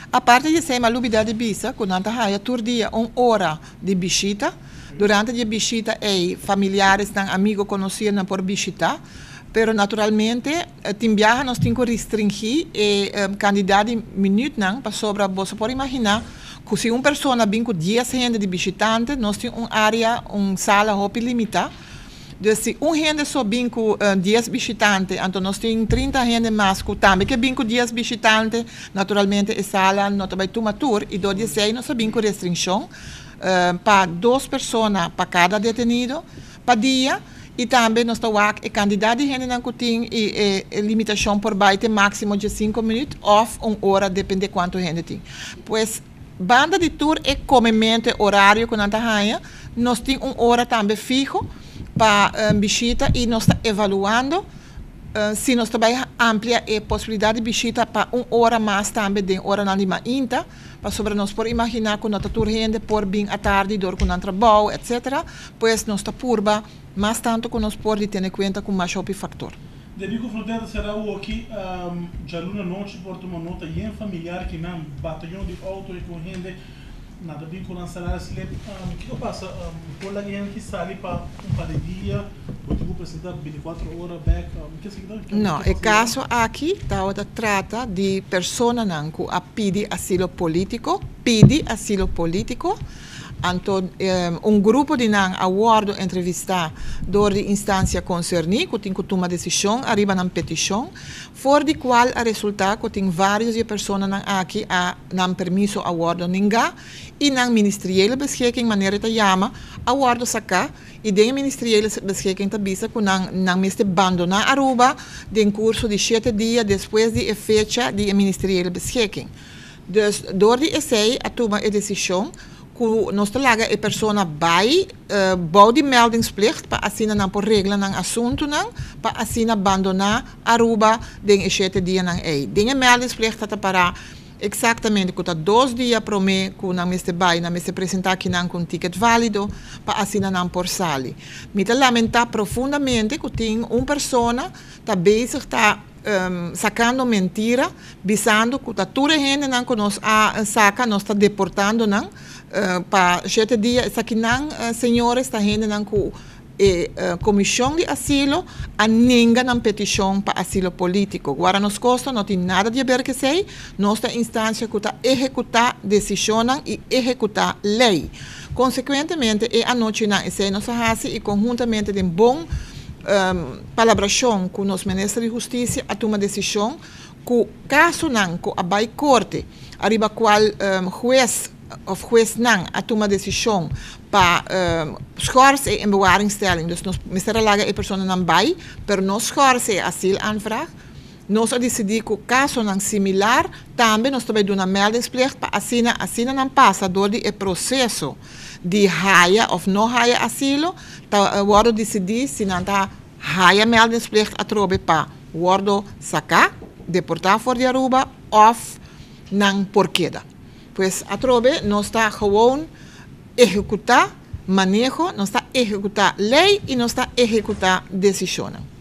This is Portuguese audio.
A parte de ser uma lubida de visa, quando anta haya tur dia 1 hora de visita, durante a visita familiares, amigos conhecidos por visitar, pero naturalmente timbiaja nós temos que restringir a quantidade de minutos para sobre você pode imaginar que se uma pessoa vem com 10 gente de visitantes, nós temos uma área, uma sala limitada. Então, se gente só vem com 10 visitantes, então nós temos 30 gente mais que também que vem com 10 visitantes, naturalmente a sala não vai tomar tour, e do 16 nós vem com restrição para 2 pessoas para cada detenido, para dia. E também nós temos a quantidade de gente que tem e limitação por baixo máximo de 5 minutos ou 1 hora, depende de quanto gente tem. Pois, banda de tour é comemento horário com a raia, nós temos 1 hora também fijo para visita e nós estamos evaluando se nós também amplia a possibilidade de visita para 1 hora mais também de hora na lima inta, para sobre nós por imaginar que nós estamos gente por vir à tarde, dor com o trabalho, etc. Pois nós estamos purba mais tanto que nós podemos ter em conta com mais outro fator. Devido à fronteira será o aqui, já luna noite por uma nota e em familiar que não batalhão de auto e com gente nada bem com lançar esse lep. O que passa? Por lá que sai para par de dia, ou tipo apresentar 24 horas back. Não, o caso aqui trata de pessoa que pede asilo político, então, grupo de aguardo entrevistar door de instância concernida, que tem que tomar decisão, arriba na petição, for de qual a resultar que tem várias pessoas aqui a não permisso aguardo ninguém, e na ministeriële beschikking, maneira que chama, aguardo sacar, e de ministeriële beschikking tabisa que não mestre abandonar Aruba, de curso de 7 dias depois de fecha de ministeriële beschikking. Dus door die essay a tomar a decisão, que nós temos a pessoa vai bouw die meldingsplicht para assinar por regra ng assunto para assinar abandonar Aruba den 7 dias ng Den meldingsplicht para exatamente que 2 dias para mim que não me vai não me apresentar aqui com ticket válido para assinar por sali. Me lamentar profundamente que tem pessoa tá bezig tá sacando mentira, visando que toda a gente que nós saca, nós está deportando para 7 dias, essa aqui senhores, está gente que comissão de asilo a ninguém na petição para asilo político. Agora nos custa, não tem nada de ver que sei, nossa instância que está executar decisão e executar lei. Consequentemente, a noite nós fazemos e conjuntamente de bom palabração com o ministro de Justiça a tomar decisão que caso não que a vai corte arriba qual juez a tomar decisão para schorsen em bewaringstelling. Dus nós mistura laga a pessoa não vai, pero nós schorsen asilo aanvraag. Nós decidimos que caso não similar, também nós também damos meldingsplicht para assina não passa door die processo de haia of não haia asilo, worden decidir se não está haia meldingsplicht a trobe para worden sacar, deportar voor de Aruba of não porqueda. Pois a trobe nós está gewoon executar manejo, nós está executar lei e nós está executar decisão.